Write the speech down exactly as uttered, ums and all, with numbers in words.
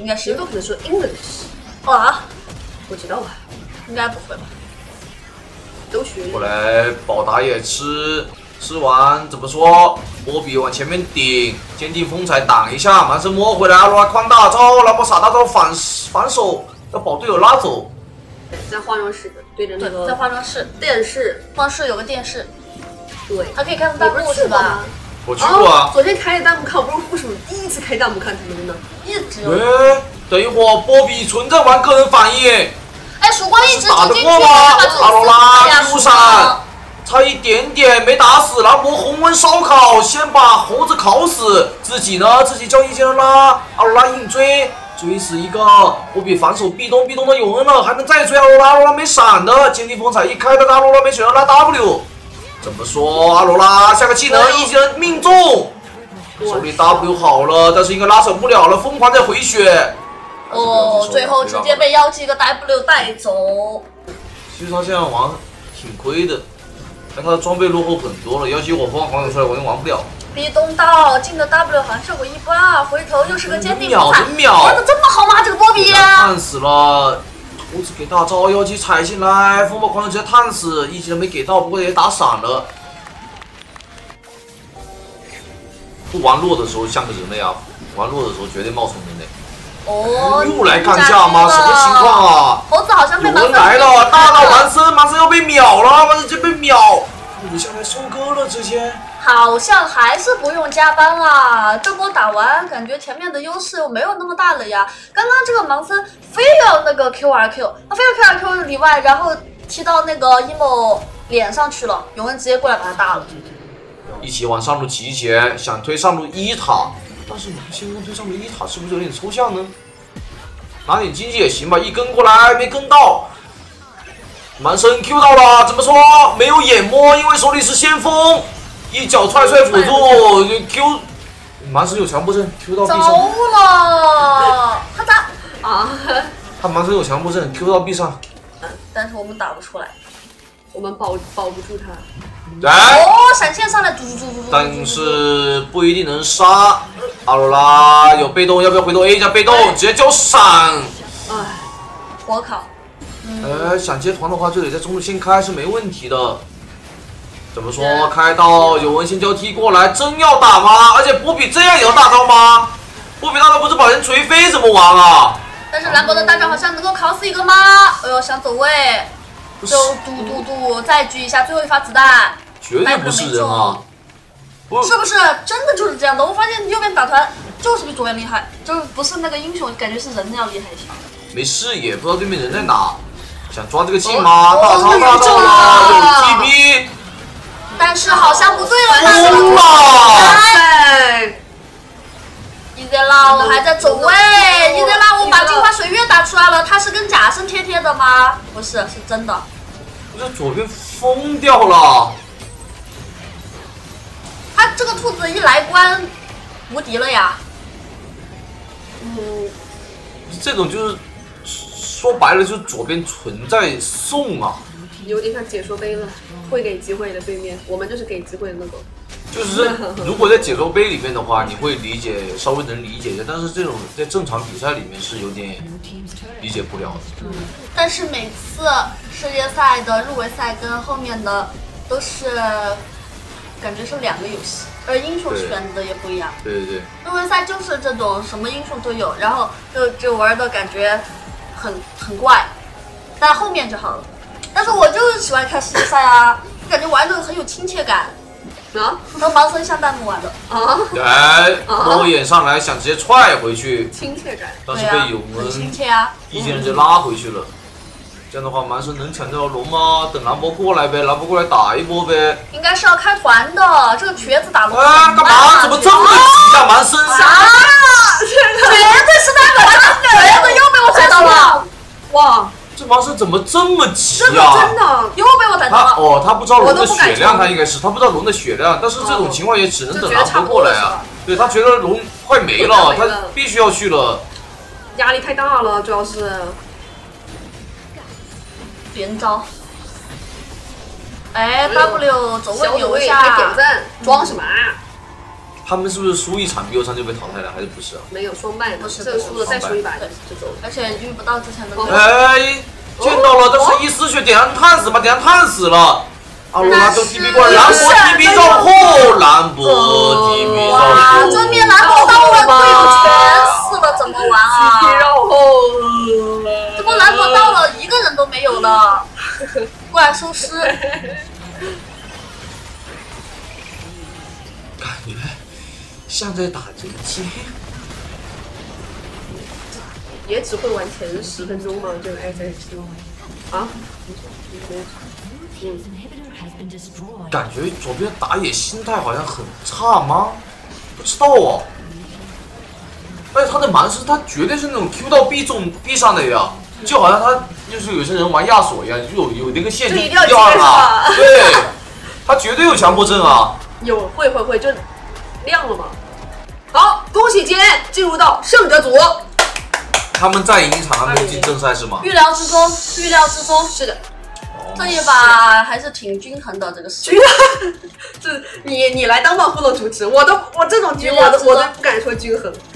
应该是有可能说 English 啊， 不知道啊， 应该不会吧？ 都学。 过来，宝达也吃，吃完怎么说？波比往前面顶，坚定风采挡一下，蛮神摸回来，阿罗拉宽大招，然后傻大招反反手要把队友拉走。 在化妆室对着那对，在个化妆室， 电视， 化妆室有个电视， 对， 还可以看弹幕你不是是吧？ 我去过啊。 昨天开的弹幕看，我不知道为什么第一次开弹幕看他们呢？ 一直有。 哎，等一会儿波比存在玩个人反应， 哎，曙光一直打得挤进去， 过吗？ 把自己阿罗拉 Q 死闪了。 差一点点没打死，然后磨红温烧烤，先把猴子烤死，自己呢自己叫一人拉，阿罗拉硬追，追死一个，波比反手壁咚壁咚的永恩了，还能再追阿罗拉，阿罗拉没闪的，坚定风采一开，但阿罗拉没选择拉 W， 怎么说？阿罗拉下个技能一人命中，手里 W 好了，但是应该拉扯不了了，疯狂在回血。 哦，最后直接被妖姬一个 W 带走。 其实他现在玩挺亏的。但他的装备落后很多了，妖姬火放黄油出来，我又玩不了。 壁咚到进的 W 好像效果一般啊，回头又是个坚定秒风采， 秒玩的这么好吗？这个波比、啊， 探死了，猴子给大招，妖姬踩进来，风暴狂人直接探死，一技能没给到，不过也打闪了。不玩弱的时候像个人类啊，玩弱的时候绝对冒充人类。 哦， 又来干架吗？什么情况啊？ 猴子好像被有人来了，大闹蛮身，蛮身要被秒了，蛮身直接被秒，不如下来收割了直接。 好像还是不用加班啊！这波打完，感觉前面的优势又没有那么大了呀。刚刚这个盲僧非要那个 Q R Q， 他非要 Q R Q 里外，然后踢到那个 emo 脸上去了，永恩直接过来把他打了。 一起往上路集结，想推上路一塔，但是你们先锋推上路一塔是不是有点抽象呢？拿点经济也行吧，一跟过来没跟到，蛮身 Q 到了，怎么说没有眼摸，因为手里是先锋，一脚踹踹辅助 Q， 蛮身有强迫症 Q 到壁上， 走了，他打啊， 他蛮身有强迫症 Q 到壁上， 但是我们打不出来。 我们保保不住他。 来， 哦，闪现上来，嘟嘟嘟嘟嘟。 但是不一定能杀。阿罗拉有被动，要不要回头 A 一下被动，直接交闪。 哎， 火烤。 呃，想接团的话，就得在中路先开是没问题的。怎么说？开到有文先交踢过来，真要打吗？而且波比这样也要大招吗？波比大招不是把人锤飞，怎么玩啊？ 但是兰博的大招好像能够烤死一个吗？哎呦，想走位，就嘟嘟嘟，再狙一下最后一发子弹。 绝对不是人啊！ 是不是真的就是这样的？我发现右边打团就是比左边厉害，就是不是那个英雄，感觉是人要厉害一些。 没视野，不知道对面人在哪，想抓这个镜吗？大招大招了， 有 T P， 但是好像不对了，他疯是了！ 哎， 伊泽拉我还在走位，伊泽拉我把镜花水月打出来了，他是跟假身贴贴的吗？不是，是真的。 我这左边疯掉了。 他这个兔子一来关，无敌了呀！ 嗯， 这种就是说白了，就是左边存在送啊， 有点像解说杯了，会给机会的对面，我们就是给机会的那种。 就是如果在解说杯里面的话，你会理解，稍微能理解一下，但是这种在正常比赛里面是有点理解不了的。 嗯，但是每次世界赛的入围赛跟后面的都是感觉是两个游戏，而英雄选的也不一样。 对对对， 入围赛就是这种什么英雄都有，然后就就玩的感觉很很怪，但后面就好了。但是我就是喜欢看世界赛啊，感觉玩的很有亲切感。 啊， 和盲僧像弹幕玩的啊， 来，猫眼上来想直接踹回去， 亲切感， 但是被永很亲恩切啊， 一技能直接拉回去了。这样的话，蛮神能抢这条龙吗？等兰博过来呗，兰博过来打一波呗。 应该是要开团的，这个瘸子打龙。 啊，干嘛？怎么这么急啊？蛮神啊！绝对是那个瘸子又被我踩到了， 哇！ 这盲神怎么这么急真的啊？ 真的又被我踩到了。 哦，他不知道龙的血量， 我都不敢他应该是他不知道龙的血量，但是这种情况也只能等兰就觉得差博过来啊不多了是吧。 对他觉得龙快没了，他快没了必须要去了。 压力太大了，主要是连招。哎 ，W 走位小组位扭一下， 还点赞，装什么啊？ 他们是不是输一场 B O 三就被淘汰了，还是不是啊？ 没有双败的， 不是这个输了再输一把就对就走了。 而且遇不到之前的那个。 哎，见到了，这是一丝血点燃碳死吧？点燃碳死了。阿罗拉就 T P 过来，兰博 T P 绕后，兰博 T P 绕哇， 后。 这边兰博到了，队友全死了，怎么玩啊？ T P 绕后， 这波兰博到了，一个人都没有了，过来收尸。 感觉像在打人机。 也只会玩前十分钟吗？这个 F H 啊？嗯， 感觉左边打野心态好像很差吗？不知道哦。而且他的蛮师，他绝对是那种 Q 到 B 中 B 上的呀，就好像他就是有些人玩亚索一样，就有有那个陷阱一定要第二啊！ 对，他绝对有强迫症啊！ 有会会会就亮了嘛。好，恭喜今天进入到胜者组。 他们再赢一场，他们就进正赛是吗？ 预料之中，预料之中。 是的。 这一把还是挺均衡的，这个是。 这你你来当暴风的主持，我都我这种局我都我都不敢说均衡。